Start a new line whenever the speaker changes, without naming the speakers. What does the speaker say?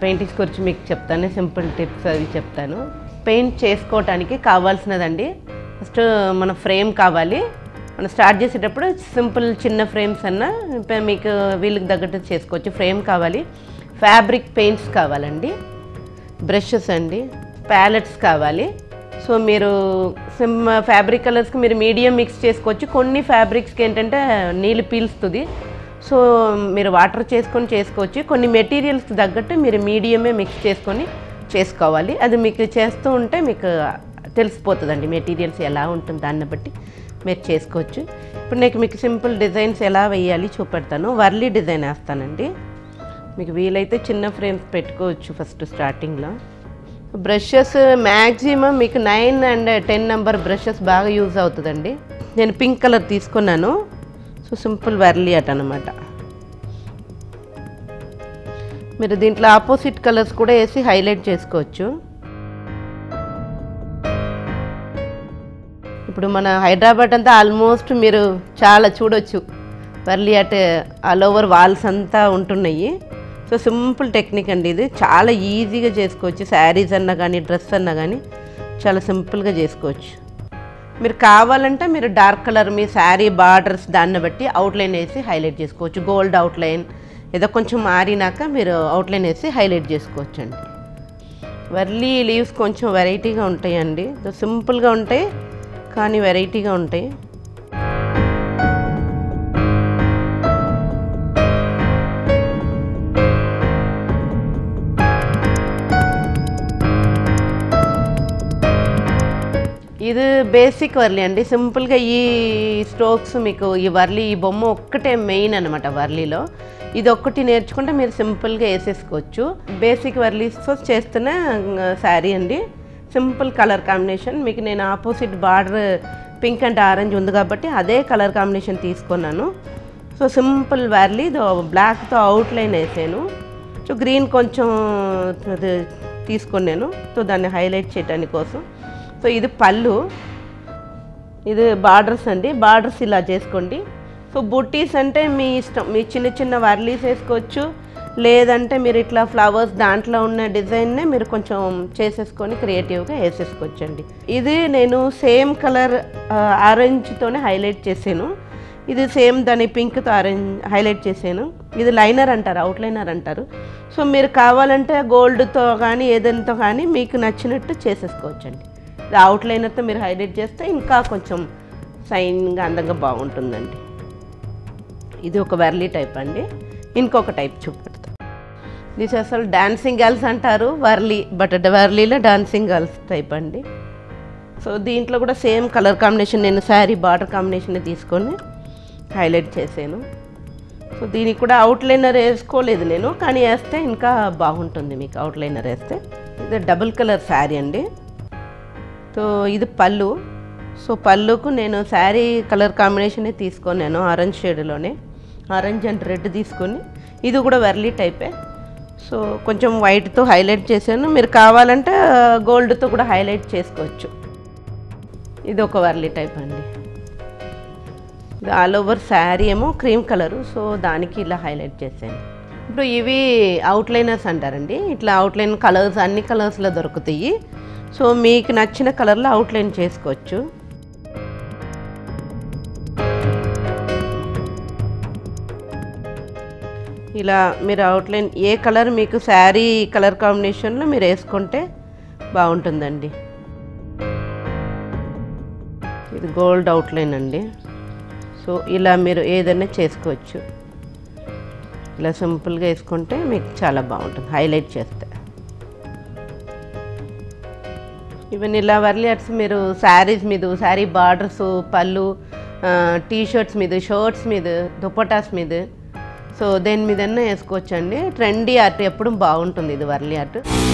Paintings గురించి మీకు చెప్తాను, సింపుల్ టిప్స్ అవి చెప్తాను. పెయింట్ చేసుకోవడానికి కావాల్సినదండి, ఫస్ట్ మన ఫ్రేమ్ కావాలి. మనం స్టార్ట్ చేసేటప్పుడు సింపుల్ చిన్న ఫ్రేమ్స్ అన్నా మీకు వీళ్ళకి తగ్గట్టు చేసుకోవచ్చు. ఫ్రేమ్ కావాలి, ఫ్యాబ్రిక్ పెయింట్స్ కావాలండి, బ్రషెస్ అండి, ప్యాలెట్స్ కావాలి. సో మీరు ఫ్యాబ్రిక్ కలర్స్కి మీరు మీడియం మిక్స్ చేసుకోవచ్చు. కొన్ని ఫ్యాబ్రిక్స్కి ఏంటంటే నీళ్ళు పీల్స్తుంది, సో మీరు వాటర్ చేసుకొని చేసుకోవచ్చు. కొన్ని మెటీరియల్స్కి తగ్గట్టు మీరు మీడియమే మిక్స్ చేసుకొని చేసుకోవాలి. అది మీకు చేస్తూ ఉంటే మీకు తెలిసిపోతుందండి మెటీరియల్స్ ఎలా ఉంటుంది, దాన్ని బట్టి మీరు చేసుకోవచ్చు. ఇప్పుడు నేను మీకు సింపుల్ డిజైన్స్ ఎలా వేయాలి చూపెడతాను. వర్లీ డిజైన్ వేస్తానండి. మీకు వీలైతే చిన్న ఫ్రేమ్స్ పెట్టుకోవచ్చు ఫస్ట్ స్టార్టింగ్లో. బ్రషెస్ మ్యాక్సిమం మీకు 9 and 10 నెంబర్ బ్రషెస్ బాగా యూజ్ అవుతుందండి. నేను పింక్ కలర్ తీసుకున్నాను. సో సింపుల్ వర్లీ ఆర్ట్ అనమాట. మీరు దీంట్లో ఆపోజిట్ కలర్స్ కూడా వేసి హైలైట్ చేసుకోవచ్చు. ఇప్పుడు మన హైదరాబాద్ అంతా ఆల్మోస్ట్ మీరు చాలా చూడొచ్చు, Warli art all over walls అంతా ఉంటున్నాయి. సో సింపుల్ టెక్నిక్ అండి, ఇది చాలా ఈజీగా చేసుకోవచ్చు. శారీస్ అన్నా కానీ డ్రెస్ అన్నా కానీ చాలా సింపుల్గా చేసుకోవచ్చు. మీరు కావాలంటే మీరు డార్క్ కలర్ మీ శారీ బార్డర్స్ దాన్ని బట్టి అవుట్లైన్ వేసి హైలైట్ చేసుకోవచ్చు. గోల్డ్ అవుట్లైన్ ఏదో కొంచెం మారినాక మీరు అవుట్లైన్ వేసి హైలైట్ చేసుకోవచ్చు అండి. వర్లీ లీవ్స్ కొంచెం వెరైటీగా ఉంటాయండి, సింపుల్గా ఉంటాయి కానీ వెరైటీగా ఉంటాయి. ఇది బేసిక్ వర్లీ అండి. సింపుల్గా ఈ స్ట్రోక్స్ మీకు ఈ వర్లీ ఈ బొమ్మ ఒక్కటే మెయిన్ అనమాట వర్లీలో. ఇది ఒక్కటి నేర్చుకుంటే మీరు సింపుల్గా వేసేసుకోవచ్చు. బేసిక్ వర్లీస్తో చేస్తున్న శారీ అండి. Simple colour combination. మీకు నేను opposite border pink and orange ఉంది కాబట్టి అదే కలర్ కాంబినేషన్ తీసుకున్నాను. సో సింపుల్ వర్లీ బ్లాక్తో అవుట్లైన్ వేసాను. సో గ్రీన్ కొంచెం తీసుకున్నాను, సో దాన్ని హైలైట్ చేయడానికి కోసం. సో ఇది పళ్ళు, ఇది బార్డర్స్ అండి. బార్డర్స్ ఇలా చేసుకోండి. సో బుట్టీస్ అంటే మీ ఇష్టం, మీ చిన్న చిన్న వర్లీస్ వేసుకోవచ్చు, లేదంటే మీరు ఇట్లా ఫ్లవర్స్ దాంట్లో ఉన్న డిజైన్నే మీరు కొంచెం చేసేసుకొని క్రియేటివ్గా వేసేసుకోవచ్చండి. ఇది నేను సేమ్ కలర్ ఆరెంజ్తోనే హైలైట్ చేశాను. ఇది సేమ్ దాని పింక్తో ఆరెంజ్ హైలైట్ చేశాను. ఇది లైనర్ అంటారు, అవుట్లైనర్ అంటారు. సో మీరు కావాలంటే గోల్డ్తో కానీ ఏదైనాతో కానీ మీకు నచ్చినట్టు చేసేసుకోవచ్చండి. ఇది అవుట్లైనర్తో మీరు హైలైట్ చేస్తే ఇంకా కొంచెం షైన్గా అందంగా బాగుంటుందండి. ఇది ఒక వర్లీ టైప్ అండి. ఇంకొక టైప్ చూపెడతాను. ఇది అసలు డాన్సింగ్ గర్ల్స్ అంటారు వర్లీ, బట్ వర్లీలో డాన్సింగ్ గర్ల్స్ టైప్ అండి. సో దీంట్లో కూడా సేమ్ కలర్ కాంబినేషన్ నేను శారీ బార్డర్ కాంబినేషన్ తీసుకొని హైలైట్ చేశాను. సో దీనికి కూడా అవుట్లైనర్ వేసుకోలేదు నేను, కానీ వేస్తే ఇంకా బాగుంటుంది మీకు అవుట్లైనర్ వేస్తే. ఇది డబుల్ కలర్ శారీ అండి. సో ఇది పళ్ళు. సో పళ్ళుకు నేను శారీ కలర్ కాంబినేషనే తీసుకున్నాను, ఆరెంజ్ షేడ్లోనే ఆరెంజ్ అండ్ రెడ్ తీసుకొని. ఇది కూడా వర్లీ టైపే. సో కొంచెం వైట్తో హైలైట్ చేశాను. మీరు కావాలంటే గోల్డ్తో కూడా హైలైట్ చేసుకోవచ్చు. ఇది ఒక వర్లీ టైప్ అండి. ఇది ఆల్ ఓవర్ శారీ ఏమో క్రీమ్ కలరు, సో దానికి ఇలా హైలైట్ చేశాను. ఇప్పుడు ఇవి అవుట్లైనర్స్ అంటారండి. ఇట్లా అవుట్లైన్ కలర్స్ అన్ని కలర్స్లో దొరుకుతాయి. సో మీకు నచ్చిన కలర్లో అవుట్లైన్ చేసుకోవచ్చు. ఇలా మీరు అవుట్లైన్ ఏ కలర్ మీకు శారీ కలర్ కాంబినేషన్లో మీరు వేసుకుంటే బాగుంటుందండి. ఇది గోల్డ్ అవుట్లైన్ అండి. సో ఇలా మీరు ఏదైనా చేసుకోవచ్చు. ఇలా సింపుల్గా వేసుకుంటే మీకు చాలా బాగుంటుంది హైలైట్ చేస్తే. ఈవెన్ ఇలా వర్లీ ఆర్ట్స్ మీరు శారీస్ మీద, శారీ బార్డర్స్, పళ్ళు, టీ షర్ట్స్ మీద, షర్ట్స్ మీద, దుపటాస్ మీద, సో దేని మీదన్నా వేసుకోవచ్చండి. ట్రెండీ ఆర్ట్ ఎప్పుడు బాగుంటుంది ఇది వర్లీ ఆర్ట్.